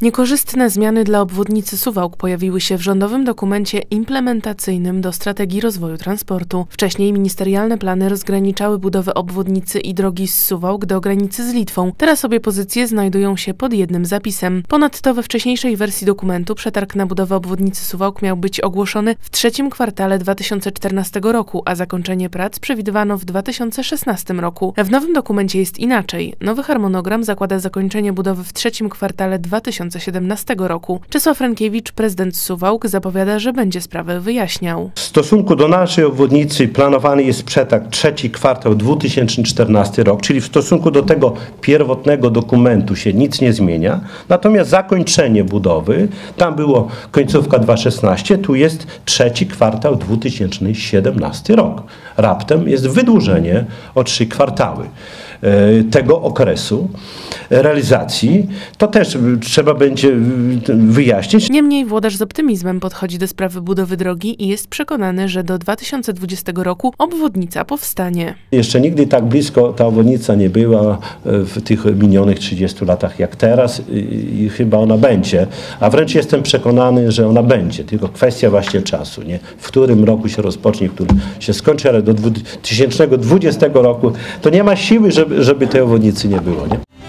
Niekorzystne zmiany dla obwodnicy Suwałk pojawiły się w rządowym dokumencie implementacyjnym do strategii rozwoju transportu. Wcześniej ministerialne plany rozgraniczały budowę obwodnicy i drogi z Suwałk do granicy z Litwą. Teraz obie pozycje znajdują się pod jednym zapisem. Ponadto we wcześniejszej wersji dokumentu przetarg na budowę obwodnicy Suwałk miał być ogłoszony w trzecim kwartale 2014 roku, a zakończenie prac przewidywano w 2016 roku. W nowym dokumencie jest inaczej. Nowy harmonogram zakłada zakończenie budowy w trzecim kwartale 2017 roku. Czesław Rękiewicz, prezydent Suwałk, zapowiada, że będzie sprawę wyjaśniał. W stosunku do naszej obwodnicy planowany jest przetarg trzeci kwartał 2014 rok, czyli w stosunku do tego pierwotnego dokumentu się nic nie zmienia. Natomiast zakończenie budowy, tam było końcówka 2016, tu jest trzeci kwartał 2017 rok. Raptem jest wydłużenie o 3 kwartały tego okresu realizacji. To też trzeba będzie wyjaśnić. Niemniej włodarz z optymizmem podchodzi do sprawy budowy drogi i jest przekonany, że do 2020 roku obwodnica powstanie. Jeszcze nigdy tak blisko ta obwodnica nie była w tych minionych 30 latach jak teraz i chyba ona będzie. A wręcz jestem przekonany, że ona będzie. Tylko kwestia właśnie czasu, nie? W którym roku się rozpocznie, w którym się skończy, ale do 2020 roku to nie ma siły, żeby tej obwodnicy nie było, nie?